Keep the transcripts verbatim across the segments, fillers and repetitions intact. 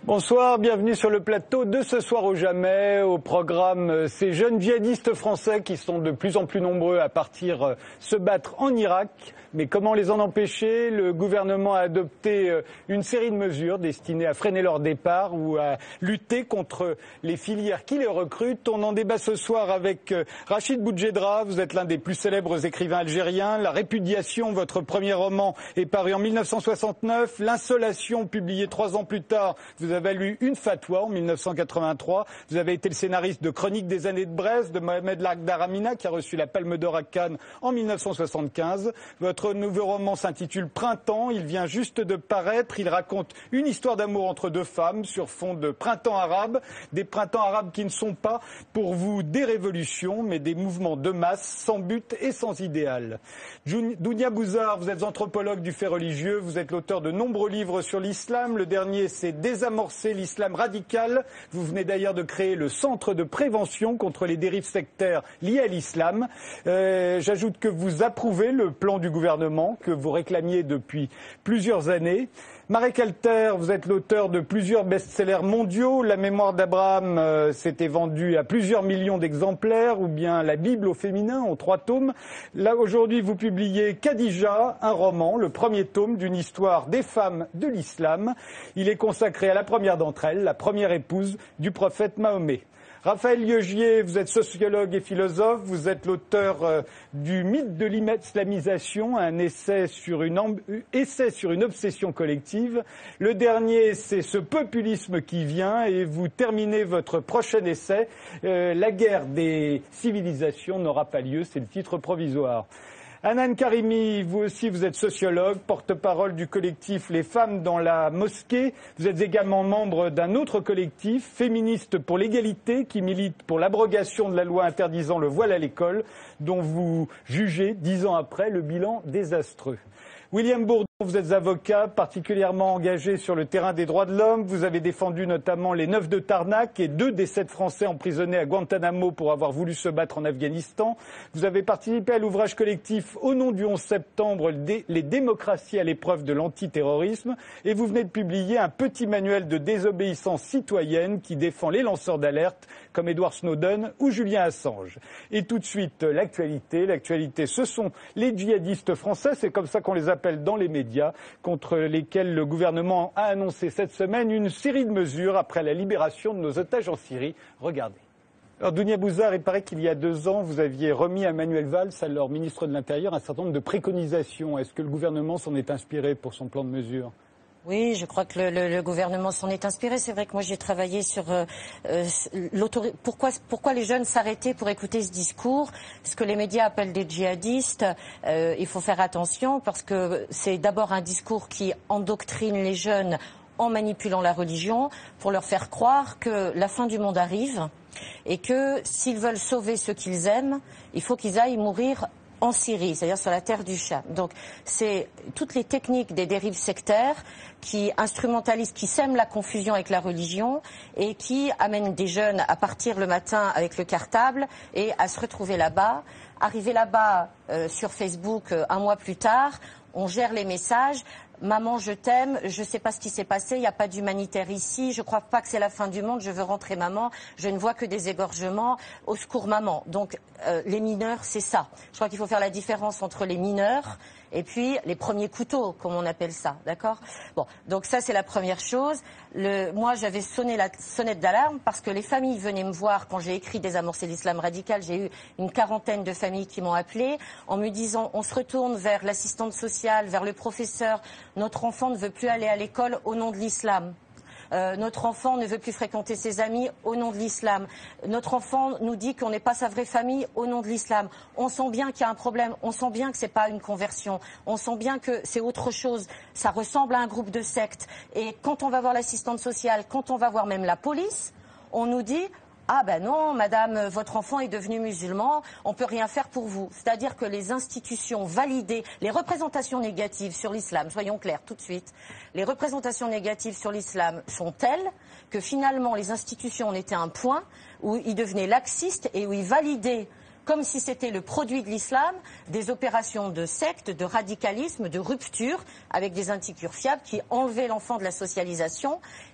Bonsoir, bienvenue sur le plateau de Ce soir ou jamais. Au programme, ces jeunes djihadistes français qui sont de plus en plus nombreux à partir se battre en Irak. Mais comment les en empêcher? Le gouvernement a adopté une série de mesures destinées à freiner leur départ ou à lutter contre les filières qui les recrutent. On en débat ce soir avec Rachid Boujedra. Vous êtes l'un des plus célèbres écrivains algériens. La Répudiation, votre premier roman, est paru en mille neuf cent soixante-neuf. L'Insolation, publié trois ans plus tard, vous avez lu une fatwa en mille neuf cent quatre-vingt-trois. Vous avez été le scénariste de Chroniques des années de Brest, de Mohamed Lakhdar Amina, qui a reçu la Palme d'Or à Cannes en mille neuf cent soixante-quinze. Votre nouveau roman s'intitule Printemps. Il vient juste de paraître. Il raconte une histoire d'amour entre deux femmes sur fond de printemps arabe. Des printemps arabes qui ne sont pas, pour vous, des révolutions, mais des mouvements de masse, sans but et sans idéal. Dounia Bouzar, vous êtes anthropologue du fait religieux. Vous êtes l'auteur de nombreux livres sur l'islam. Le dernier, c'est Désamorcer l'islam radical. Vous venez d'ailleurs de créer le Centre de prévention contre les dérives sectaires liées à l'islam. Euh, j'ajoute que vous approuvez le plan du gouvernement que vous réclamiez depuis plusieurs années. Marek Alter, vous êtes l'auteur de plusieurs best-sellers mondiaux. La mémoire d'Abraham euh, s'était vendue à plusieurs millions d'exemplaires, ou bien La Bible au féminin en trois tomes. Là, aujourd'hui, vous publiez Khadija, un roman, le premier tome d'une histoire des femmes de l'islam. Il est consacré à la première d'entre elles, la première épouse du prophète Mahomet. Raphaël Liogier, vous êtes sociologue et philosophe, vous êtes l'auteur euh, du mythe de l'islamisation, un essai sur une, essai sur une obsession collective. Le dernier, c'est Ce populisme qui vient, et vous terminez votre prochain essai, euh, La guerre des civilisations n'aura pas lieu, c'est le titre provisoire. Hanan Karimi, vous aussi, vous êtes sociologue, porte-parole du collectif Les Femmes dans la Mosquée. Vous êtes également membre d'un autre collectif, Féministes pour l'égalité, qui milite pour l'abrogation de la loi interdisant le voile à l'école, dont vous jugez, dix ans après, le bilan désastreux. William Bourdon, vous êtes avocat particulièrement engagé sur le terrain des droits de l'homme. Vous avez défendu notamment les neuf de Tarnac et deux des sept Français emprisonnés à Guantanamo pour avoir voulu se battre en Afghanistan. Vous avez participé à l'ouvrage collectif Au nom du onze septembre, les démocraties à l'épreuve de l'antiterrorisme. Et vous venez de publier un petit manuel de désobéissance citoyenne qui défend les lanceurs d'alerte comme Edward Snowden ou Julian Assange. Et tout de suite, l'actualité. L'actualité, ce sont les djihadistes français, c'est comme ça qu'on les appelle dans les médias, contre lesquels le gouvernement a annoncé cette semaine une série de mesures après la libération de nos otages en Syrie. Regardez. Alors, Dounia Bouzar, il paraît qu'il y a deux ans, vous aviez remis à Manuel Valls, alors ministre de l'Intérieur, un certain nombre de préconisations. Est-ce que le gouvernement s'en est inspiré pour son plan de mesures ? Oui, je crois que le, le, le gouvernement s'en est inspiré. C'est vrai que moi j'ai travaillé sur euh, euh, l'autorité. Pourquoi, pourquoi les jeunes s'arrêtaient pour écouter ce discours, ce que les médias appellent des djihadistes. Euh, il faut faire attention parce que c'est d'abord un discours qui endoctrine les jeunes en manipulant la religion pour leur faire croire que la fin du monde arrive et que s'ils veulent sauver ceux qu'ils aiment, il faut qu'ils aillent mourir en Syrie, c'est-à-dire sur la terre du Cham. Donc, c'est toutes les techniques des dérives sectaires qui instrumentalisent, qui sèment la confusion avec la religion et qui amènent des jeunes à partir le matin avec le cartable et à se retrouver là-bas. Arriver là-bas euh, sur Facebook euh, un mois plus tard, on gère les messages. Maman, je t'aime, je ne sais pas ce qui s'est passé, il n'y a pas d'humanitaire ici, je ne crois pas que c'est la fin du monde, je veux rentrer maman, je ne vois que des égorgements, au secours maman. Donc euh, les mineurs, c'est ça. Je crois qu'il faut faire la différence entre les mineurs et puis les premiers couteaux, comme on appelle ça, d'accord ? Bon, donc ça c'est la première chose. Le, moi j'avais sonné la sonnette d'alarme parce que les familles venaient me voir quand j'ai écrit Désamorcer l'islam radical. J'ai eu une quarantaine de familles qui m'ont appelé en me disant on se retourne vers l'assistante sociale, vers le professeur. Notre enfant ne veut plus aller à l'école au nom de l'islam. Euh, notre enfant ne veut plus fréquenter ses amis au nom de l'islam. Notre enfant nous dit qu'on n'est pas sa vraie famille au nom de l'islam. On sent bien qu'il y a un problème. On sent bien que c'est pas une conversion. On sent bien que c'est autre chose. Ça ressemble à un groupe de secte. Et quand on va voir l'assistante sociale, quand on va voir même la police, on nous dit ah ben non, madame, votre enfant est devenu musulman, on ne peut rien faire pour vous. C'est-à-dire que les institutions validées, les représentations négatives sur l'islam, soyons clairs tout de suite, les représentations négatives sur l'islam sont telles que finalement les institutions en étaient à un point où ils devenaient laxistes et où ils validaient, comme si c'était le produit de l'islam, des opérations de secte, de radicalisme, de rupture, avec des antiquures fiables qui enlevaient l'enfant de la socialisation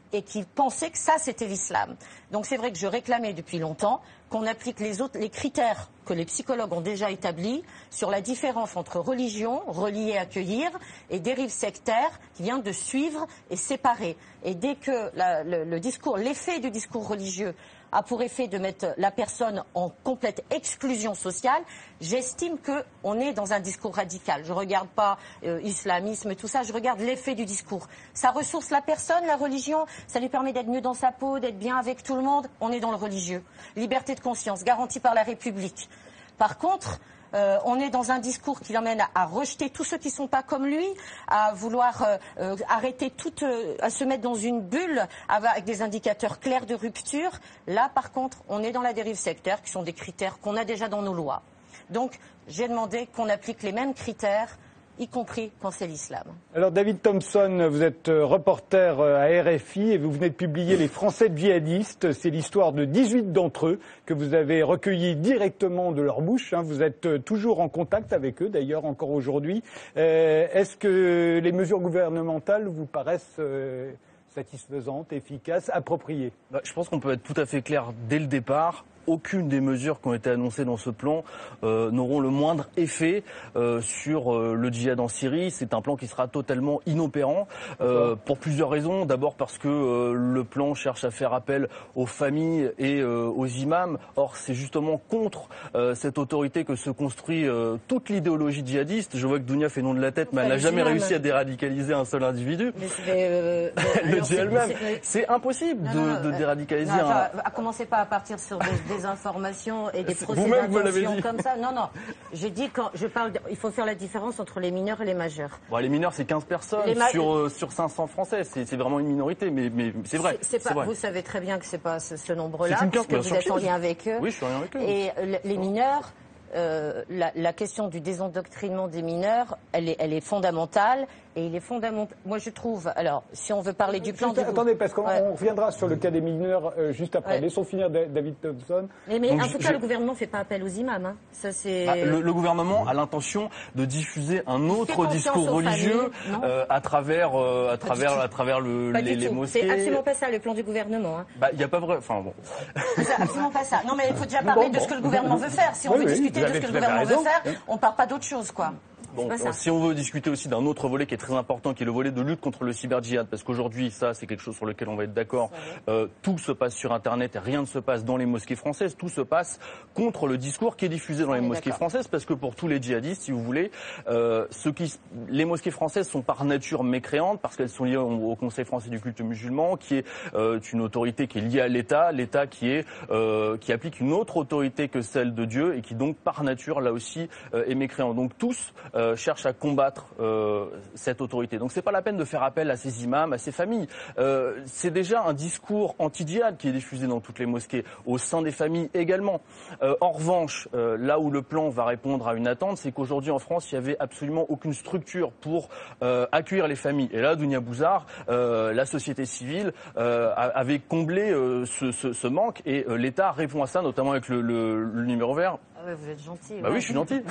et qui pensaient que ça, c'était l'islam. Donc c'est vrai que je réclamais depuis longtemps qu'on applique les autres, les critères que les psychologues ont déjà établis sur la différence entre religion, relier, accueillir, et dérive sectaire qui vient de suivre et séparer. Et dès que la, le, le discours, l'effet du discours religieux a pour effet de mettre la personne en complète exclusion sociale, j'estime qu'on est dans un discours radical. Je ne regarde pas euh, islamisme et tout ça, je regarde l'effet du discours. Ça ressource la personne, la religion, ça lui permet d'être mieux dans sa peau, d'être bien avec tout le monde. On est dans le religieux. Liberté de conscience, garantie par la République. Par contre, Euh, on est dans un discours qui l'emmène à, à rejeter tous ceux qui ne sont pas comme lui, à vouloir euh, euh, arrêter tout, euh, à se mettre dans une bulle avec des indicateurs clairs de rupture. Là, par contre, on est dans la dérive sectaire, qui sont des critères qu'on a déjà dans nos lois. Donc, j'ai demandé qu'on applique les mêmes critères, y compris quand c'est l'islam. Alors David Thompson, vous êtes reporter à R F I et vous venez de publier Les Français djihadistes. C'est l'histoire de dix-huit d'entre eux que vous avez recueillis directement de leur bouche. Vous êtes toujours en contact avec eux, d'ailleurs, encore aujourd'hui. Euh, est-ce que les mesures gouvernementales vous paraissent euh, satisfaisantes, efficaces, appropriées ? Bah, je pense qu'on peut être tout à fait clair dès le départ. Aucune des mesures qui ont été annoncées dans ce plan euh, n'auront le moindre effet euh, sur euh, le djihad en Syrie. C'est un plan qui sera totalement inopérant euh, pour plusieurs raisons. D'abord parce que euh, le plan cherche à faire appel aux familles et euh, aux imams. Or, c'est justement contre euh, cette autorité que se construit euh, toute l'idéologie djihadiste. Je vois que Dounia fait non de la tête, mais elle n'a jamais réussi à déradicaliser un seul individu. Mais euh, le alors, djihad même, c'est impossible non, de, non, de déradicaliser non, un... un... À commencer pas à partir sur des, des informations et des procès d'intention comme ça. Non, non. J'ai dit quand je parle, de, il faut faire la différence entre les mineurs et les majeurs. Bon, les mineurs, c'est quinze personnes ma... sur euh, sur cinq cents Français. C'est vraiment une minorité, mais mais c'est vrai. C'est pas. vrai. Vous savez très bien que c'est pas ce, ce nombre-là, parce que vous êtes en lien avec eux. Oui, je suis en lien avec eux. Et les mineurs. Euh, la, la question du désendoctrinement des mineurs, elle est, elle est fondamentale. Et il est fondamental. Moi, je trouve. Alors, si on veut parler du plan. Juste, du attendez, parce qu'on ouais. reviendra sur le cas des mineurs euh, juste après. Ouais. Laissons finir David Thompson. Mais, mais en tout cas, je... le gouvernement ne fait pas appel aux imams. Hein. Ça, c'est. Bah, le, le gouvernement a l'intention de diffuser un autre discours religieux euh, à travers, euh, à travers, à travers le, les, les mosquées. C'est absolument pas ça le plan du gouvernement. Hein. Bah, il y a pas vrai. Enfin bon. C'est absolument pas ça. Non, mais il faut déjà parler bon, de bon. ce que le gouvernement veut faire. Si on oui, veut oui, discuter de ce que le gouvernement veut faire, on ne part pas d'autre chose, quoi. Bon, si on veut discuter aussi d'un autre volet qui est très important, qui est le volet de lutte contre le cyber-djihad, parce qu'aujourd'hui, ça, c'est quelque chose sur lequel on va être d'accord, euh, tout se passe sur Internet et rien ne se passe dans les mosquées françaises, tout se passe contre le discours qui est diffusé dans les mosquées françaises, parce que pour tous les djihadistes, si vous voulez, euh, ce qui, les mosquées françaises sont par nature mécréantes, parce qu'elles sont liées au, au Conseil français du culte musulman, qui est euh, une autorité qui est liée à l'État, l'État qui, est, euh, qui applique une autre autorité que celle de Dieu, et qui donc, par nature, là aussi, euh, est mécréant. Donc tous euh, cherche à combattre euh, cette autorité. Donc c'est pas la peine de faire appel à ces imams, à ces familles. Euh, c'est déjà un discours anti-djihad qui est diffusé dans toutes les mosquées, au sein des familles également. Euh, en revanche, euh, là où le plan va répondre à une attente, c'est qu'aujourd'hui en France, il n'y avait absolument aucune structure pour euh, accueillir les familles. Et là, Dounia Bouzar, euh, la société civile, euh, avait comblé euh, ce, ce, ce manque, et euh, l'État répond à ça, notamment avec le, le, le numéro vert. Ah ouais, vous êtes gentil. Bah ouais. oui, je suis gentil.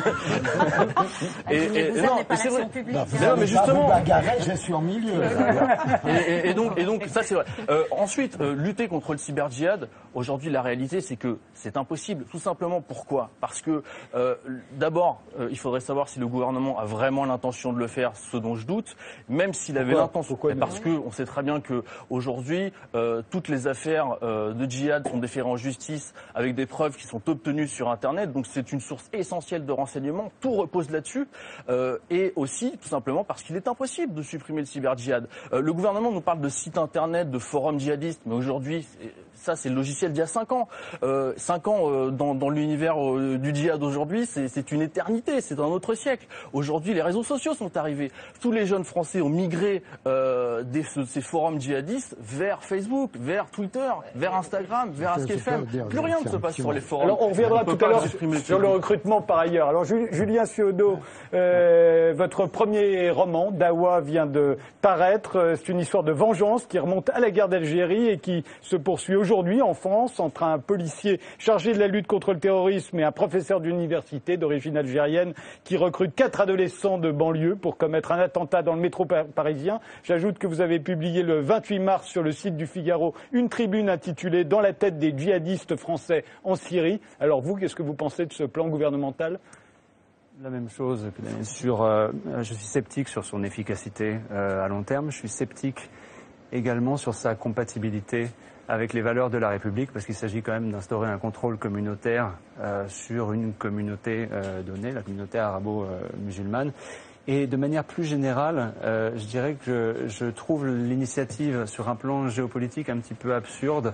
et, et, et non, c'est vrai. Publique, non, hein. non, mais justement, bagarrer, je suis en milieu. et, et, et donc, et donc, ça c'est vrai. Euh, ensuite, euh, lutter contre le cyber-djihad. Aujourd'hui, la réalité, c'est que c'est impossible. Tout simplement, pourquoi ? Parce que euh, d'abord, euh, il faudrait savoir si le gouvernement a vraiment l'intention de le faire, ce dont je doute. Même s'il avait l'intention, parce que on sait très bien que aujourd'hui, euh, toutes les affaires euh, de djihad sont déférées en justice avec des preuves qui sont obtenues sur Internet. Donc c'est une source essentielle de renseignement. Tout repose là-dessus. Euh, et aussi, tout simplement, parce qu'il est impossible de supprimer le cyber-djihad. Euh, le gouvernement nous parle de sites Internet, de forums djihadistes, mais aujourd'hui, ça c'est le logiciel d'il y a cinq ans. Euh, cinq ans euh, dans, dans l'univers euh, du djihad aujourd'hui, c'est une éternité, c'est un autre siècle. Aujourd'hui, les réseaux sociaux sont arrivés. Tous les jeunes Français ont migré euh, des, ce, ces forums djihadistes vers Facebook, vers Twitter, vers Instagram, vers Ask F M. Plus rien ne se passe sur les forums. Alors on reviendra tout à l'heure. alors, sur le recrutement par ailleurs. Alors Julien Ciodo, euh, votre premier roman, Dawa, vient de paraître. C'est une histoire de vengeance qui remonte à la guerre d'Algérie et qui se poursuit aujourd'hui en France entre un policier chargé de la lutte contre le terrorisme et un professeur d'université d'origine algérienne qui recrute quatre adolescents de banlieue pour commettre un attentat dans le métro parisien. J'ajoute que vous avez publié le vingt-huit mars sur le site du Figaro une tribune intitulée « Dans la tête des djihadistes français en Syrie ». Alors vous, qu'est-ce que vous pensez de ce plan gouvernemental ? La même chose. Sur, euh, je suis sceptique sur son efficacité euh, à long terme. Je suis sceptique également sur sa compatibilité avec les valeurs de la République, parce qu'il s'agit quand même d'instaurer un contrôle communautaire euh, sur une communauté euh, donnée, la communauté arabo-musulmane. Et de manière plus générale, euh, je dirais que je, je trouve l'initiative sur un plan géopolitique un petit peu absurde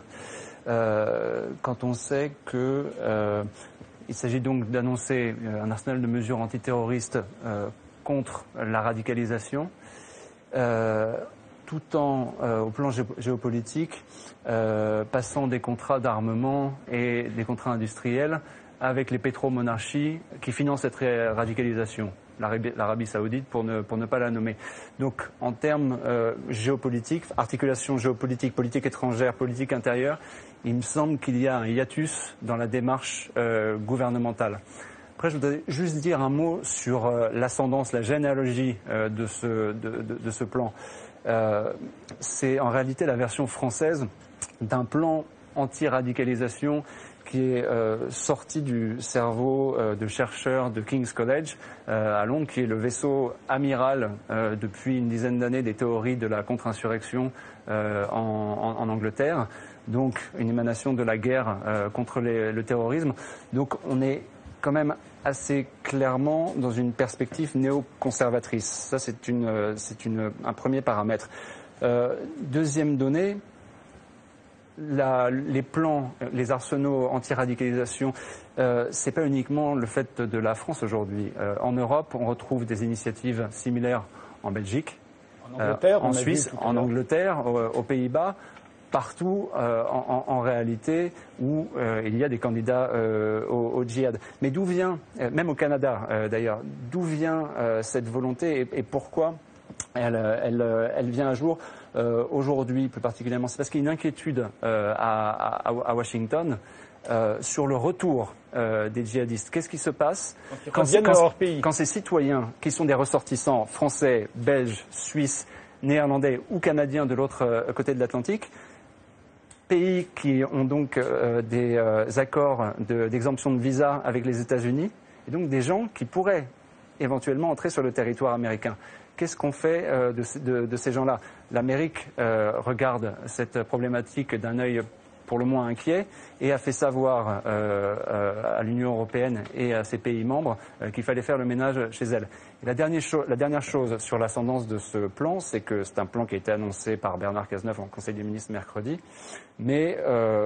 euh, quand on sait que euh, il s'agit donc d'annoncer un arsenal de mesures antiterroristes euh, contre la radicalisation. Euh, tout en, euh, au plan gé géopolitique, euh, passant des contrats d'armement et des contrats industriels avec les pétromonarchies qui financent cette radicalisation, l'Arabie Saoudite pour ne, pour ne pas la nommer. Donc en termes euh, géopolitiques, articulation géopolitique, politique étrangère, politique intérieure, il me semble qu'il y a un hiatus dans la démarche euh, gouvernementale. Après, je voudrais juste dire un mot sur euh, l'ascendance, la généalogie euh, de, ce, de, de, de ce plan. Euh, c'est en réalité la version française d'un plan anti-radicalisation qui est euh, sorti du cerveau euh, de chercheurs de King's College euh, à Londres, qui est le vaisseau amiral euh, depuis une dizaine d'années des théories de la contre-insurrection euh, en, en, en Angleterre, donc une émanation de la guerre euh, contre les, le terrorisme. Donc on est quand même assez clairement dans une perspective néoconservatrice. Ça, c'est une, c'est une, un premier paramètre. Euh, deuxième donnée, la, les plans, les arsenaux anti-radicalisation, euh, c'est pas uniquement le fait de la France aujourd'hui. Euh, en Europe, on retrouve des initiatives similaires en Belgique, en, Angleterre, euh, en Suisse, en Angleterre, aux, aux Pays-Bas. Partout euh, en, en réalité où euh, il y a des candidats euh, au, au djihad. Mais d'où vient, euh, même au Canada euh, d'ailleurs, d'où vient euh, cette volonté et, et pourquoi elle, elle, elle vient à jour euh, aujourd'hui plus particulièrement? C'est parce qu'il y a une inquiétude euh, à, à, à Washington euh, sur le retour euh, des djihadistes. Qu'est-ce qui se passe quand, quand, quand ces citoyens qui sont des ressortissants français, belges, suisses, néerlandais ou canadiens de l'autre euh, côté de l'Atlantique, pays qui ont donc euh, des euh, accords d'exemption de, de visa avec les États-Unis, et donc des gens qui pourraient éventuellement entrer sur le territoire américain. Qu'est-ce qu'on fait euh, de, de, de ces gens-là? L'Amérique euh, regarde cette problématique d'un œil pour le moins inquiet et a fait savoir euh, euh, à l'Union européenne et à ses pays membres euh, qu'il fallait faire le ménage chez elle. Et la, dernière la dernière chose sur l'ascendance de ce plan, c'est que c'est un plan qui a été annoncé par Bernard Cazeneuve en Conseil des ministres mercredi, mais euh,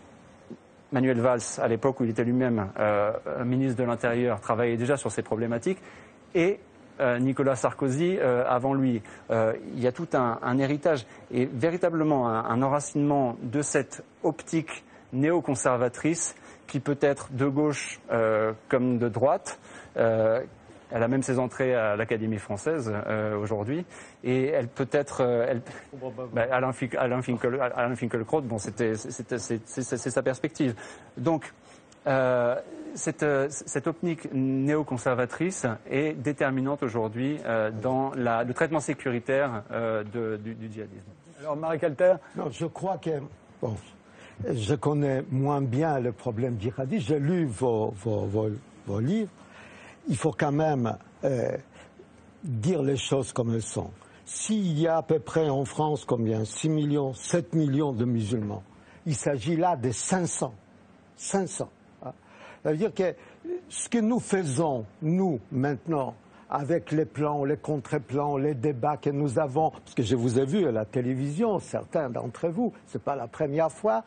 Manuel Valls, à l'époque où il était lui-même euh, ministre de l'Intérieur, travaillait déjà sur ces problématiques, et Euh, Nicolas Sarkozy euh, avant lui. Euh, il y a tout un, un héritage et véritablement un, un enracinement de cette optique néoconservatrice qui peut être de gauche euh, comme de droite. Euh, elle a même ses entrées à l'Académie française euh, aujourd'hui et elle peut être euh, elle, bah, Alain, Alain, Finkel, Alain Finkielkraut, bon, c'était c'est sa perspective. Donc euh, Cette, cette optique néoconservatrice est déterminante aujourd'hui euh, dans la, le traitement sécuritaire euh, de, du, du djihadisme. Alors, Marek Alter? Non, je crois que, bon, je connais moins bien le problème djihadiste. J'ai lu vos, vos, vos, vos livres. Il faut quand même euh, dire les choses comme elles sont. S'il y a à peu près en France, combien? six millions, sept millions de musulmans. Il s'agit là de cinq cents. cinq cents. Ça veut dire que ce que nous faisons, nous, maintenant, avec les plans, les contre-plans, les débats que nous avons, parce que je vous ai vu à la télévision, certains d'entre vous, ce n'est pas la première fois,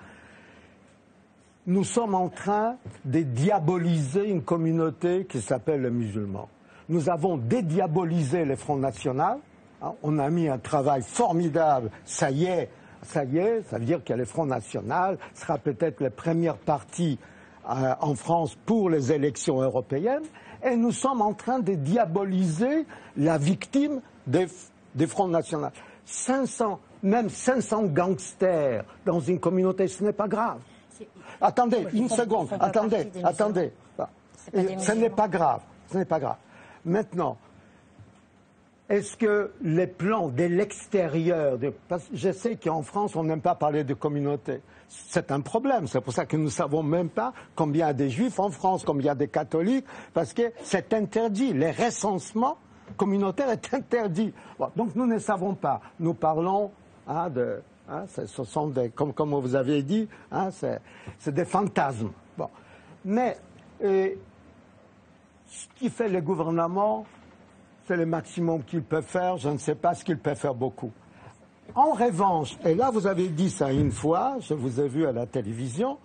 nous sommes en train de diaboliser une communauté qui s'appelle les musulmans. Nous avons dédiabolisé le Front National, hein, on a mis un travail formidable, ça y est, ça y est, ça veut dire que le Front National sera peut-être la première partie euh, en France pour les élections européennes, et nous sommes en train de diaboliser la victime des, des Fronts nationaux. cinq cents, même cinq cents gangsters dans une communauté, ce n'est pas grave. Attendez, une seconde, attendez, attendez. Ce n'est pas grave, ce n'est pas grave. Maintenant, est-ce que les plans de l'extérieur, de, parce que je sais qu'en France, on n'aime pas parler de communauté. C'est un problème, c'est pour ça que nous ne savons même pas combien il y a des juifs en France, combien il y a des catholiques, parce que c'est interdit. Les recensements communautaires est interdit. Bon, donc nous ne savons pas. Nous parlons hein, de... Hein, ce sont des, comme, comme vous avez dit, hein, c'est des fantasmes. Bon. Mais euh, ce qui fait le gouvernement, c'est le maximum qu'il peut faire. Je ne sais pas ce qu'il peut faire beaucoup. En revanche, et là vous avez dit ça une fois, je vous ai vu à la télévision,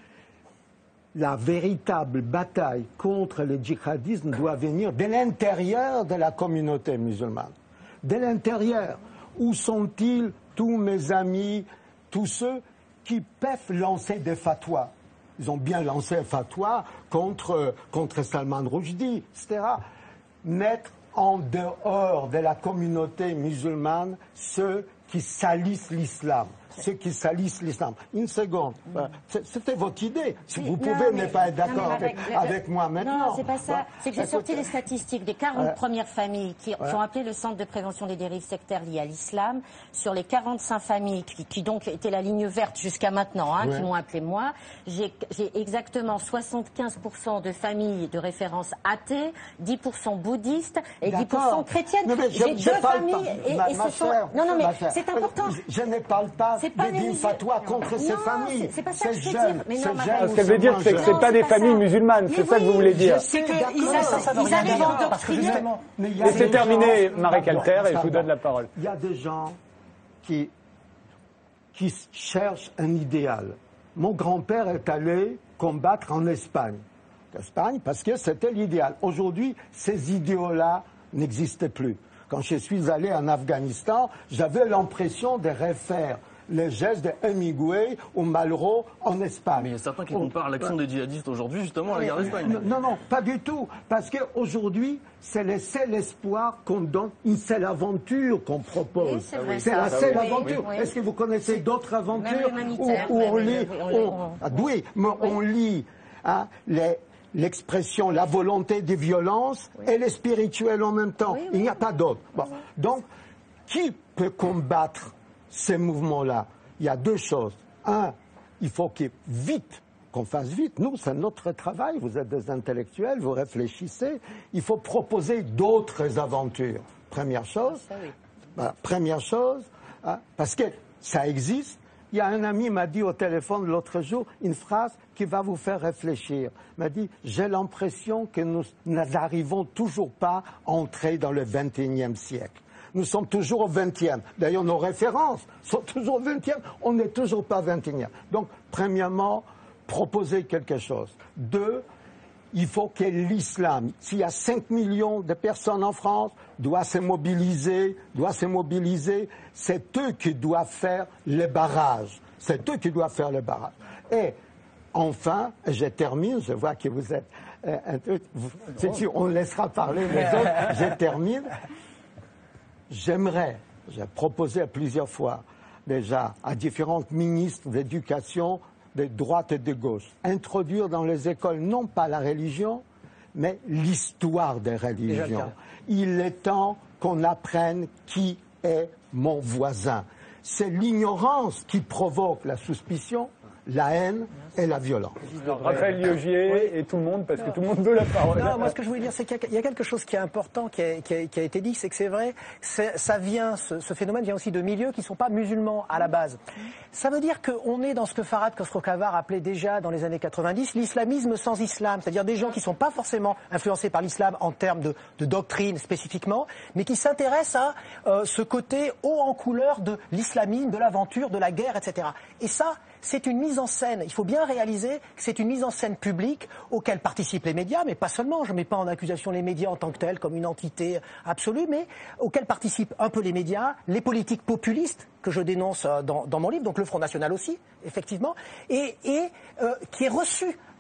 la véritable bataille contre le djihadisme doit venir de l'intérieur de la communauté musulmane. De l'intérieur. Où sont-ils tous mes amis, tous ceux qui peuvent lancer des fatwas? Ils ont bien lancé un fatwa contre, contre Salman Rushdie, et cetera. Mettre en dehors de la communauté musulmane ceux qui salissent l'islam. Ceux qui salissent l'islam. Une seconde. C'était votre idée. Si vous pouvez non, ne pas être d'accord avec, avec moi maintenant. Non, c'est pas ça. Bon, c'est que j'ai sorti les statistiques des quarante euh, premières familles qui, ouais. qui ont appelé le Centre de prévention des dérives sectaires liées à l'islam. Sur les quarante-cinq familles qui, qui donc étaient la ligne verte jusqu'à maintenant, hein, ouais. qui m'ont appelé moi, j'ai exactement soixante-quinze pour cent de familles de référence athées, dix pour cent bouddhistes et dix pour cent chrétiennes. J'ai deux familles et, et, ma, et ma ce sont... chère, Non, non, mais c'est important. Je, je ne parle pas d'une fatwa contre non, ces familles. C'est pas ça que je veux dire. Mais non, ce qu'elle veut dire, c'est que c'est pas des familles musulmanes. C'est ça que vous voulez dire. C'est qu'ils arrivent à endoctriner. Et c'est terminé, Marie Calter, et je vous donne la parole. Il y a des gens qui, qui cherchent un idéal. Mon grand-père est allé combattre en Espagne. Espagne, parce que c'était l'idéal. Aujourd'hui, ces idéaux-là n'existaient plus. Quand je suis allé en Afghanistan, j'avais l'impression de refaire les gestes de Hemingway ou Malraux en Espagne. Mais il y a certains qui comparent l'action des djihadistes aujourd'hui justement à la guerre d'Espagne. Non, non, pas du tout. Parce qu'aujourd'hui, c'est le seul espoir qu'on donne, une seule aventure qu'on propose. Oui, c'est la seule oui, aventure. Oui, oui. Est-ce que vous connaissez d'autres aventures où, où on lit, on, on, ah, oui, mais oui. on lit hein, les... l'expression, la volonté de violence oui. et le spirituel en même temps. Oui, oui. Il n'y a pas d'autre. Bon. Oui. Donc, qui peut combattre ces mouvements-là? Il y a deux choses. Un, il faut que vite, qu'on fasse vite. Nous, c'est notre travail. Vous êtes des intellectuels, vous réfléchissez. Il faut proposer d'autres aventures. Première chose. Ça, oui. Voilà. Première chose, hein, parce que ça existe. Il y a un ami qui m'a dit au téléphone l'autre jour une phrase qui va vous faire réfléchir. Il m'a dit « J'ai l'impression que nous n'arrivons toujours pas à entrer dans le vingt et unième siècle. Nous sommes toujours au vingtième. D'ailleurs, nos références sont toujours au vingtième. On n'est toujours pas vingt et unième. Donc, premièrement, proposer quelque chose. Deux, il faut que l'islam, s'il y a cinq millions de personnes en France, doit se mobiliser, doit se mobiliser. C'est eux qui doivent faire les barrages. C'est eux qui doivent faire les barrages. Et enfin, je termine, je vois que vous êtes euh, un peu... C'est sûr, on laissera parler les autres. Je termine. J'aimerais, j'ai proposé plusieurs fois déjà à différents ministres d'éducation, de droite et de gauche, introduire dans les écoles non pas la religion, mais l'histoire des religions. Il est temps qu'on apprenne qui est mon voisin. C'est l'ignorance qui provoque la suspicion, la haine et la violence. Raphaël Liogier oui. et tout le monde, parce que tout le monde veut la parole. Non, moi ce que je voulais dire, c'est qu'il y a quelque chose qui est important, qui a, qui a, qui a été dit, c'est que c'est vrai, ça vient, ce, ce phénomène vient aussi de milieux qui ne sont pas musulmans à la base. Ça veut dire qu'on est dans ce que Farhad Khosrow-Khavar appelait déjà dans les années quatre-vingt-dix l'islamisme sans islam, c'est-à-dire des gens qui ne sont pas forcément influencés par l'islam en termes de, de doctrine spécifiquement, mais qui s'intéressent à euh, ce côté haut en couleur de l'islamisme, de l'aventure, de la guerre, et cetera. Et ça, c'est une mise en scène. Il faut bien réaliser que c'est une mise en scène publique auquel participent les médias, mais pas seulement. Je ne mets pas en accusation les médias en tant que tels, comme une entité absolue, mais auquel participent un peu les médias, les politiques populistes que je dénonce dans, dans mon livre, donc le Front National aussi, effectivement, et, et euh, qui est reçu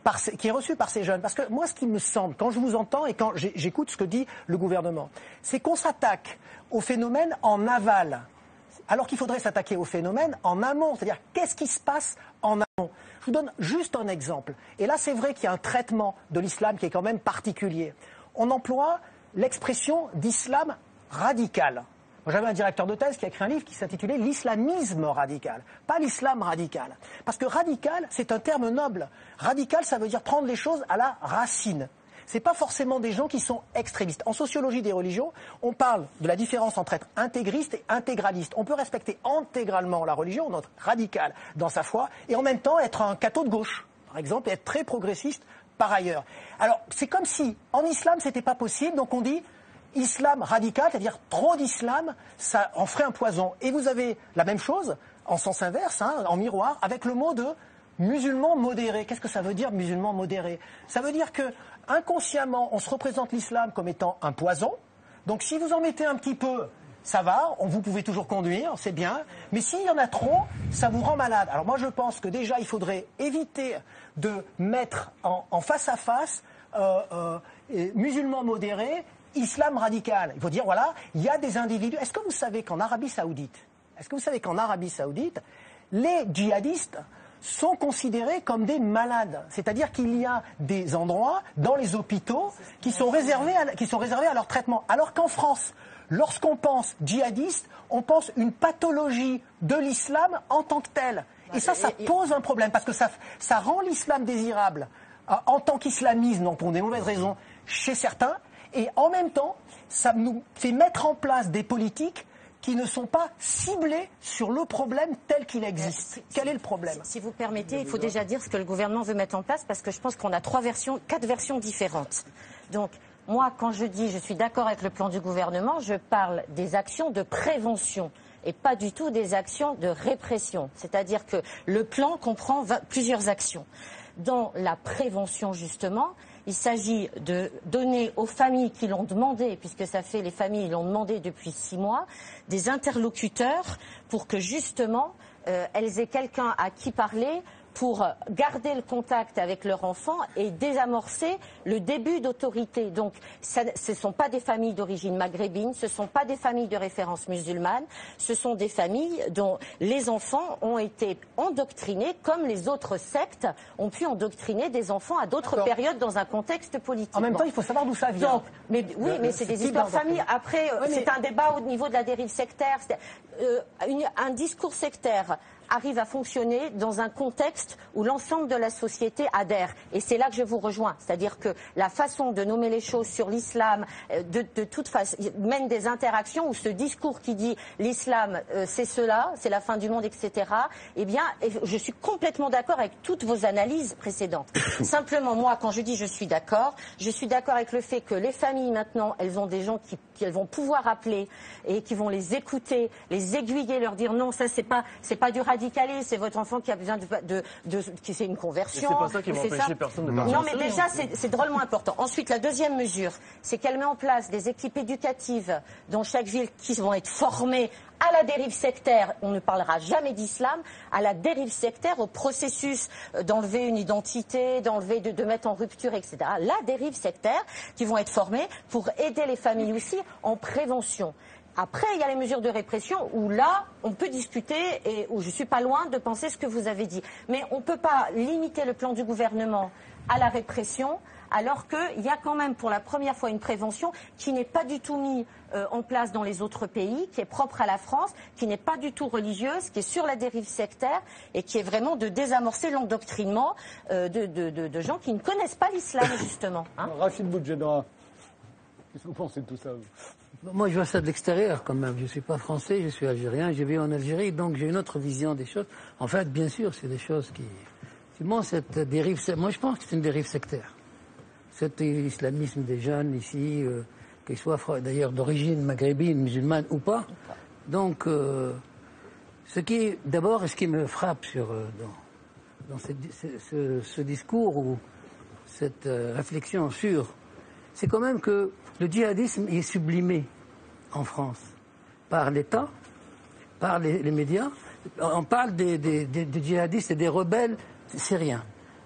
par ces, qui est reçu par ces jeunes. Parce que moi, ce qui me semble, quand je vous entends et quand j'écoute ce que dit le gouvernement, c'est qu'on s'attaque au phénomène en aval, alors qu'il faudrait s'attaquer au phénomène en amont. C'est-à-dire, qu'est-ce qui se passe en amont? Je vous donne juste un exemple. Et là, c'est vrai qu'il y a un traitement de l'islam qui est quand même particulier. On emploie l'expression d'islam radical. J'avais un directeur de thèse qui a écrit un livre qui s'intitulait « L'islamisme radical », pas l'islam radical. Parce que radical, c'est un terme noble. Radical, ça veut dire prendre les choses à la racine. Ce n'est pas forcément des gens qui sont extrémistes. En sociologie des religions, on parle de la différence entre être intégriste et intégraliste. On peut respecter intégralement la religion, notre radical dans sa foi, et en même temps être un catho de gauche, par exemple, et être très progressiste par ailleurs. Alors, c'est comme si, en islam, ce n'était pas possible, donc on dit islam radical, c'est-à-dire trop d'islam, ça en ferait un poison. Et vous avez la même chose, en sens inverse, hein, en miroir, avec le mot de musulman modéré. Qu'est-ce que ça veut dire, musulman modéré? Ça veut dire que, inconsciemment, on se représente l'islam comme étant un poison. Donc, si vous en mettez un petit peu, ça va, on, vous pouvez toujours conduire, c'est bien. Mais s'il y en a trop, ça vous rend malade. Alors moi, je pense que déjà, il faudrait éviter de mettre en, en face à face euh, euh, musulmans modérés, islam radical. Il faut dire, voilà, il y a des individus. Est-ce que vous savez qu'en Arabie Saoudite, est-ce que vous savez qu'en Arabie Saoudite, les djihadistes sont considérés comme des malades. C'est-à-dire qu'il y a des endroits dans les hôpitaux qui sont réservés à, qui sont réservés à leur traitement. Alors qu'en France, lorsqu'on pense djihadiste, on pense une pathologie de l'islam en tant que telle. Et ça, ça pose un problème parce que ça, ça rend l'islam désirable en tant qu'islamisme, donc pour des mauvaises raisons, chez certains. Et en même temps, ça nous fait mettre en place des politiques qui ne sont pas ciblées sur le problème tel qu'il existe. Quel est le problème? Si vous permettez, il faut déjà dire ce que le gouvernement veut mettre en place, parce que je pense qu'on a trois versions, quatre versions différentes. Donc, moi, quand je dis je suis d'accord avec le plan du gouvernement, je parle des actions de prévention et pas du tout des actions de répression. C'est-à-dire que le plan comprend plusieurs actions. Dans la prévention, justement, il s'agit de donner aux familles qui l'ont demandé, puisque ça fait les familles l'ont demandé depuis six mois, des interlocuteurs pour que justement euh, elles aient quelqu'un à qui parler pour garder le contact avec leur enfant et désamorcer le début d'autorité. Donc, ça, ce ne sont pas des familles d'origine maghrébine, ce ne sont pas des familles de référence musulmane, ce sont des familles dont les enfants ont été endoctrinés, comme les autres sectes ont pu endoctriner des enfants à d'autres périodes dans un contexte politique. En même temps, il faut savoir d'où ça vient. Donc, mais, oui, mais c'est des histoires de famille. Après, oui, mais... c'est un débat au niveau de la dérive sectaire. Euh, une, un discours sectaire arrive à fonctionner dans un contexte où l'ensemble de la société adhère. Et c'est là que je vous rejoins. C'est-à-dire que la façon de nommer les choses sur l'islam, de, de toute façon, mène des interactions où ce discours qui dit l'islam, euh, c'est cela, c'est la fin du monde, et cetera, eh bien, je suis complètement d'accord avec toutes vos analyses précédentes. Simplement, moi, quand je dis je suis d'accord, je suis d'accord avec le fait que les familles, maintenant, elles ont des gens qui, qui elles vont pouvoir appeler et qui vont les écouter, les aiguiller, leur dire non, ça, c'est pas, c'est pas du radicalisme, c'est votre enfant qui a besoin de, de, de, de qui c'est une conversion. C'est pas ça qui va empêcher personne de partir. Non, mais déjà, c'est drôlement important. Ensuite, la deuxième mesure, c'est qu'elle met en place des équipes éducatives dans chaque ville qui vont être formées à la dérive sectaire. On ne parlera jamais d'islam, à la dérive sectaire, au processus d'enlever une identité, d'enlever, de, de mettre en rupture, et cetera. La dérive sectaire, qui vont être formées pour aider les familles aussi en prévention. Après, il y a les mesures de répression où là, on peut discuter et où je ne suis pas loin de penser ce que vous avez dit. Mais on ne peut pas limiter le plan du gouvernement à la répression, alors qu'il y a quand même pour la première fois une prévention qui n'est pas du tout mise euh, en place dans les autres pays, qui est propre à la France, qui n'est pas du tout religieuse, qui est sur la dérive sectaire et qui est vraiment de désamorcer l'endoctrinement euh, de, de, de, de gens qui ne connaissent pas l'islam, justement. Hein. Rachid Boujedra, qu'est-ce que vous pensez de tout ça, vous? Moi, je vois ça de l'extérieur quand même. Je ne suis pas français, je suis algérien, j'ai vécu en Algérie, donc j'ai une autre vision des choses. En fait, bien sûr, c'est des choses qui... Effectivement, cette dérive... Moi, je pense que c'est une dérive sectaire. Cet islamisme des jeunes ici, euh, qu'ils soient d'ailleurs d'origine maghrébine, musulmane ou pas. Donc, euh, ce qui, d'abord, ce qui me frappe sur, euh, dans, dans ce, ce, ce discours ou cette euh, réflexion sur, c'est quand même que le djihadisme est sublimé en France par l'État, par les, les médias. On parle des, des, des, des djihadistes et des rebelles syriens.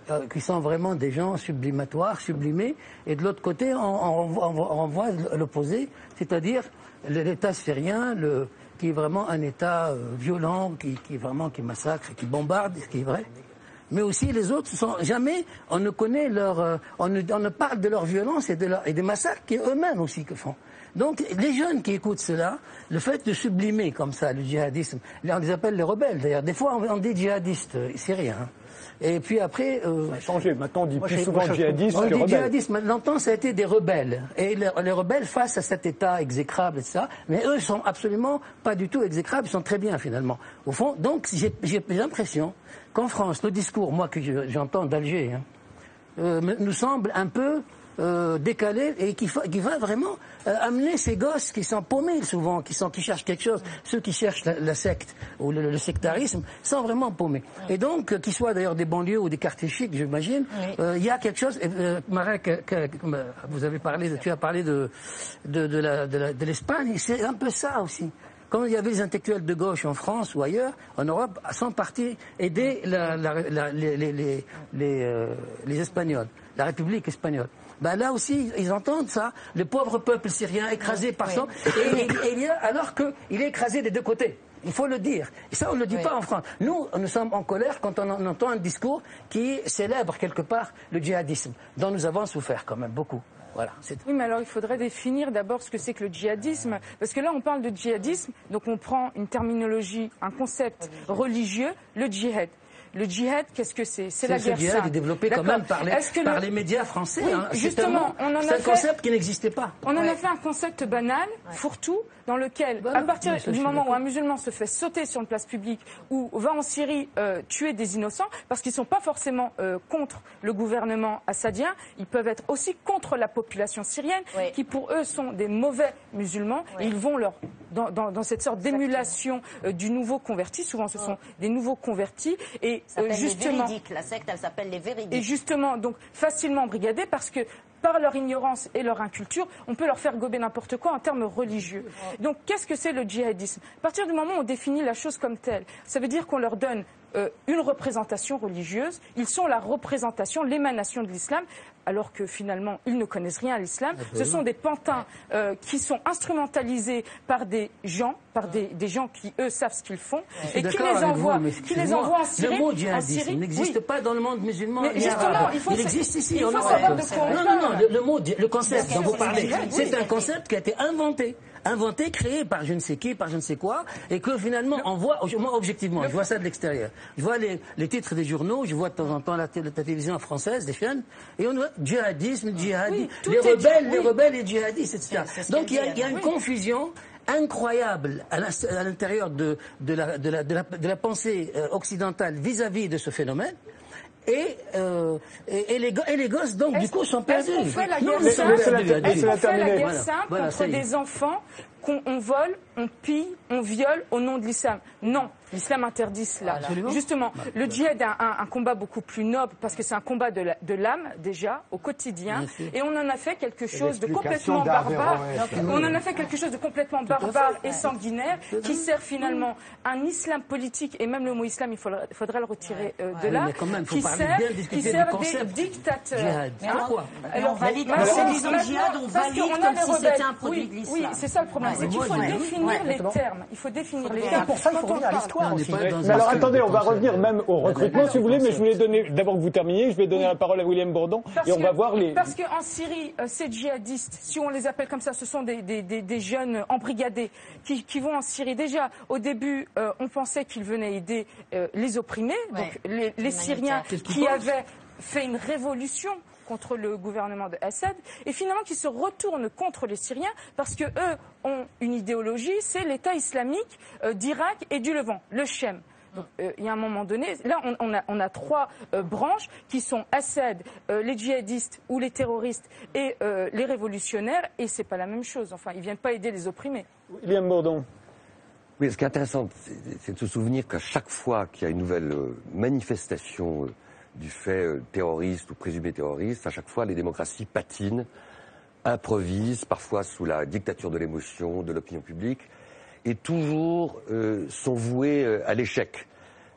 euh, qui sont vraiment des gens sublimatoires, sublimés, et de l'autre côté, on, on, on, on voit l'opposé, c'est-à-dire l'État syrien, le, qui est vraiment un État euh, violent, qui, qui vraiment qui massacre, qui bombarde, ce qui est vrai. Mais aussi les autres sont jamais, on ne connaît leur, euh, on, ne, on ne parle de leur violence et, de leur, et des massacres qu'eux-mêmes aussi que font. Donc les jeunes qui écoutent cela, le fait de sublimer comme ça le djihadisme, on les appelle les rebelles d'ailleurs, des fois on, on dit djihadistes euh, syriens. Hein. Et puis après... Euh, ça a changé, maintenant on dit moi, plus souvent djihadistes que rebelles. On dit djihadistes, longtemps ça a été des rebelles. Et les, les rebelles face à cet État exécrable et ça, mais eux sont absolument pas du tout exécrables, ils sont très bien finalement. Au fond, donc j'ai, j'ai l'impression qu'en France, le discours, moi que je, j'entends d'Alger, hein, euh, nous semble un peu... Euh, décalé et qui, fa, qui va vraiment euh, amener ces gosses qui sont paumés souvent, qui, sont, qui cherchent quelque chose, ceux qui cherchent la, la secte ou le, le sectarisme, sont vraiment paumés. Et donc, euh, qu'ils soient d'ailleurs des banlieues ou des quartiers chics, j'imagine, il euh, y a quelque chose... Euh, Marek, que, que, que, vous avez parlé, de, tu as parlé de, de, de, la, de, la, de l'Espagne, c'est un peu ça aussi. Quand il y avait les intellectuels de gauche en France ou ailleurs, en Europe, sont partis aider la, la, la, les, les, les, les, euh, les Espagnols, la République espagnole. Ben là aussi, ils entendent ça, le pauvre peuple syrien écrasé par son... Et, et, et il y a, alors qu'il est écrasé des deux côtés. Il faut le dire. Et ça, on ne le dit oui. pas en France. Nous, nous sommes en colère quand on entend un discours qui célèbre quelque part le djihadisme, dont nous avons souffert quand même beaucoup. Voilà, c'est... Oui, mais alors il faudrait définir d'abord ce que c'est que le djihadisme, parce que là on parle de djihadisme, donc on prend une terminologie, un concept religieux, le djihad. Le djihad, qu'est-ce que c'est? C'est, c'est la guerre sainte. Le djihad est développé quand même par les, par le... les médias français. Oui, hein. Justement, c'est un, on en c'est a un fait... concept qui n'existait pas. On en ouais. a fait un concept banal, ouais. fourre-tout, dans lequel, bah à partir non, du moment où un musulman se fait sauter sur une place publique ou va en Syrie euh, tuer des innocents, parce qu'ils ne sont pas forcément euh, contre le gouvernement assadien, ils peuvent être aussi contre la population syrienne, oui. qui pour eux sont des mauvais musulmans, oui. et ils vont leur, dans, dans, dans cette sorte d'émulation euh, du nouveau converti, souvent ce sont oui. des nouveaux convertis, et euh, justement... La secte, elle s'appelle les véridiques. Et justement, donc facilement brigadés parce que par leur ignorance et leur inculture, on peut leur faire gober n'importe quoi en termes religieux. Donc qu'est-ce que c'est le djihadisme? À partir du moment où on définit la chose comme telle, ça veut dire qu'on leur donne euh, une représentation religieuse, ils sont la représentation, l'émanation de l'islam, alors que finalement, ils ne connaissent rien à l'islam. Ce sont des pantins euh, qui sont instrumentalisés par des gens, par des, des gens qui, eux, savent ce qu'ils font, et qui les envoient, vous, qui les envoient en Syrie. Le mot djihadisme n'existe oui. pas dans le monde musulman. Mais justement, il, faut il existe ici. Il faut savoir de quoi on Non, non, non, le, le mot, le concept dont vous parlez, c'est un concept qui a été inventé. Inventé, créé par je ne sais qui, par je ne sais quoi, et que finalement on voit, moi objectivement, je vois ça de l'extérieur. Je vois les, les titres des journaux, je vois de temps en temps la, la, la télévision française, des chaînes, et on voit djihadisme, djihadisme, oui, les rebelles, dit, les oui. rebelles et djihadistes, et cetera. C'est, c'est Donc il y a, y a une oui. confusion incroyable à l'intérieur de, de, la, de, la, de, la, de la pensée occidentale vis-à-vis de ce phénomène. Et, euh, et, et, les, et les gosses, donc, est-ce, du coup, sont perdus. Est-ce qu'on fait la guerre simple, est-ce qu'on fait la guerre simple voilà, contre voilà, des enfants qu'on on vole, on pille, on viole au nom de l'islam? Non, l'islam interdit cela. Voilà. Justement, bah, le djihad est un, un, un combat beaucoup plus noble parce que c'est un combat de, la, de l'âme, déjà, au quotidien. Et on en a fait quelque chose de complètement barbare. On en a fait quelque chose de complètement barbare et sanguinaire qui sert finalement un islam politique, et même le mot islam, il faudrait, faudrait le retirer euh, de là, qui sert, qui sert des dictateurs. Pourquoi Alors, on valide, c'est disons djihad, on valide comme si c'était un produit de l'islam. Oui, c'est ça le problème. C'est qu'il faut définir les termes. Il faut définir les termes. Pour ça, il faut revenir à l'histoire aussi. Mais alors attendez, on va revenir même au recrutement si vous voulez, mais je voulais donner, d'abord que vous terminiez, je vais donner la parole à William Bourdon et on va voir les... Parce qu'en Syrie, ces djihadistes, si on les appelle comme ça, ce sont des, des, des, des jeunes embrigadés qui, qui vont en Syrie. Déjà, au début, euh, on pensait qu'ils venaient aider euh, les opprimés, ouais, donc les, les Syriens qui avaient fait une révolution contre le gouvernement de Assad, et finalement qui se retournent contre les Syriens parce que eux ont une idéologie, c'est l'État islamique euh, d'Irak et du Levant, le Shem. Donc, euh, il y a un moment donné, là, on, on, a, on a trois euh, branches qui sont Assad, euh, les djihadistes ou les terroristes et euh, les révolutionnaires, et c'est pas la même chose. Enfin, ils viennent pas aider les opprimés. William Bourdon. Oui, ce qui est intéressant, c'est, c'est de se souvenir qu'à chaque fois qu'il y a une nouvelle euh, manifestation euh, du fait euh, terroriste ou présumé terroriste, à chaque fois, les démocraties patinent, improvisent, parfois sous la dictature de l'émotion, de l'opinion publique, et toujours euh, sont voués euh, à l'échec.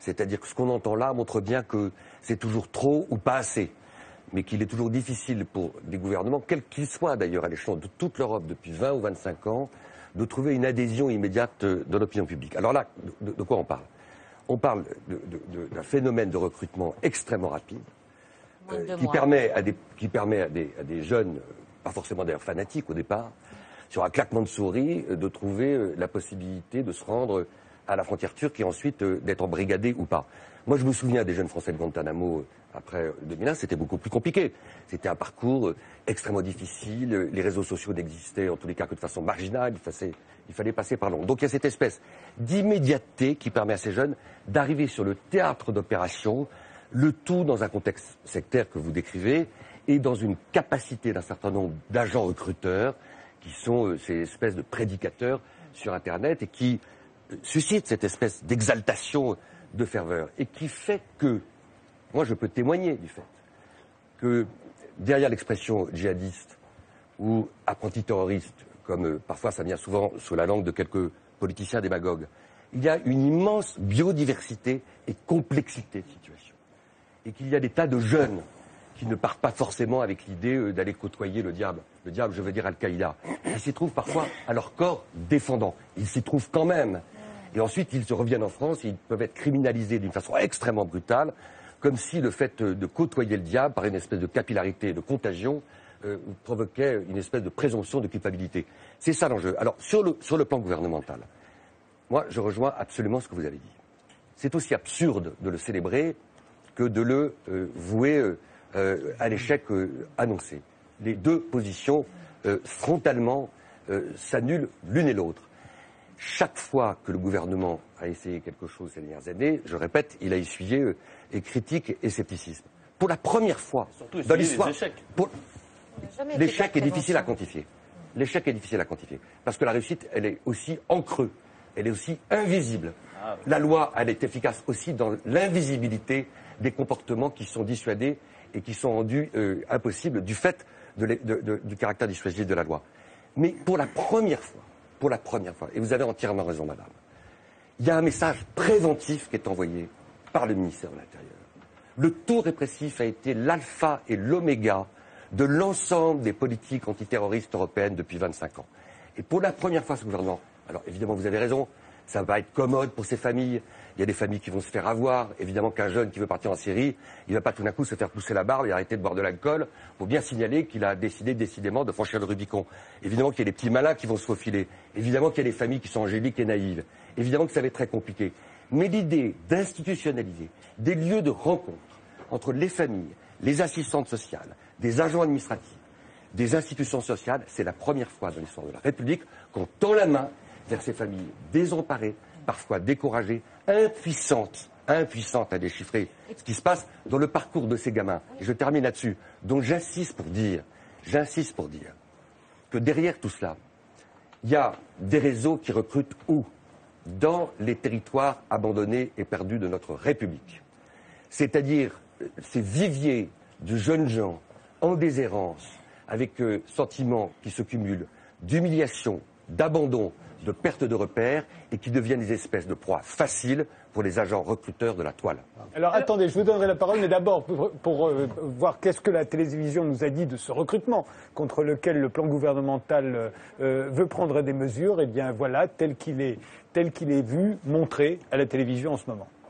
C'est-à-dire que ce qu'on entend là montre bien que c'est toujours trop ou pas assez, mais qu'il est toujours difficile pour des gouvernements, quels qu'ils soient d'ailleurs à l'échelon de toute l'Europe depuis vingt ou vingt-cinq ans, de trouver une adhésion immédiate de l'opinion publique. Alors là, de, de quoi on parle? On parle d'un phénomène de recrutement extrêmement rapide, euh, qui, permet à des, qui permet à des, à des jeunes, pas forcément d'ailleurs fanatiques au départ, sur un claquement de souris, de trouver la possibilité de se rendre à la frontière turque et ensuite d'être embrigadés ou pas. Moi, je me souviens des jeunes Français de Guantanamo après deux mille un, c'était beaucoup plus compliqué. C'était un parcours extrêmement difficile, les réseaux sociaux n'existaient en tous les cas que de façon marginale, il fallait, il fallait passer par Londres. Donc il y a cette espèce d'immédiateté qui permet à ces jeunes d'arriver sur le théâtre d'opération, le tout dans un contexte sectaire que vous décrivez, et dans une capacité d'un certain nombre d'agents recruteurs qui sont euh, ces espèces de prédicateurs sur Internet et qui euh, suscitent cette espèce d'exaltation, de ferveur, et qui fait que, moi je peux témoigner du fait, que derrière l'expression djihadiste ou apprenti terroriste, comme euh, parfois ça vient souvent sous la langue de quelques politiciens démagogues, il y a une immense biodiversité et complexité de situation. Et qu'il y a des tas de jeunes qui ne partent pas forcément avec l'idée euh, d'aller côtoyer le diable. Le diable, je veux dire Al-Qaïda. Ils s'y trouvent parfois à leur corps défendant. Ils s'y trouvent quand même. Et ensuite, ils se reviennent en France et ils peuvent être criminalisés d'une façon extrêmement brutale, comme si le fait de côtoyer le diable, par une espèce de capillarité et de contagion, euh, provoquait une espèce de présomption de culpabilité. C'est ça l'enjeu. Alors, sur le, sur le plan gouvernemental, moi, je rejoins absolument ce que vous avez dit. C'est aussi absurde de le célébrer que de le euh, vouer euh, euh, à l'échec euh, annoncé. Les deux positions, euh, frontalement, euh, s'annulent l'une et l'autre. Chaque fois que le gouvernement a essayé quelque chose ces dernières années, je répète, il a essuyé euh, et critiques et scepticisme. Pour la première fois dans l'histoire, l'échec est difficile à quantifier. L'échec est difficile à quantifier parce que la réussite, elle est aussi en creux, elle est aussi invisible. Ah, oui. La loi, elle est efficace aussi dans l'invisibilité des comportements qui sont dissuadés et qui sont rendus euh, impossibles du fait de de, de, du caractère dissuasif de la loi. Mais pour la première fois, pour la première fois, et vous avez entièrement raison, madame, il y a un message préventif qui est envoyé par le ministère de l'Intérieur. Le taux répressif a été l'alpha et l'oméga de l'ensemble des politiques antiterroristes européennes depuis vingt-cinq ans. Et pour la première fois, ce gouvernement, alors évidemment vous avez raison, ça va être commode pour ces familles, il y a des familles qui vont se faire avoir, évidemment qu'un jeune qui veut partir en Syrie, il ne va pas tout d'un coup se faire pousser la barbe et arrêter de boire de l'alcool, pour bien signaler qu'il a décidé décidément de franchir le Rubicon. Évidemment qu'il y a des petits malins qui vont se faufiler, évidemment qu'il y a des familles qui sont angéliques et naïves, évidemment que ça va être très compliqué. Mais l'idée d'institutionnaliser des lieux de rencontre entre les familles, les assistantes sociales, des agents administratifs, des institutions sociales, c'est la première fois dans l'histoire de la République qu'on tend la main vers ces familles désemparées, parfois découragées, impuissantes, impuissantes à déchiffrer ce qui se passe dans le parcours de ces gamins. Et je termine là-dessus. Donc j'insiste pour dire, j'insiste pour dire que derrière tout cela, il y a des réseaux qui recrutent où? Dans les territoires abandonnés et perdus de notre République. C'est-à-dire ces viviers de jeunes gens en déshérence, avec euh, sentiments qui se cumulent d'humiliation, d'abandon, de perte de repères et qui deviennent des espèces de proies faciles pour les agents recruteurs de la toile. Alors attendez, je vous donnerai la parole, mais d'abord pour, pour euh, voir qu'est-ce que la télévision nous a dit de ce recrutement contre lequel le plan gouvernemental euh, veut prendre des mesures. Eh bien voilà, tel qu'il est, tel qu'il est vu, montré à la télévision en ce moment.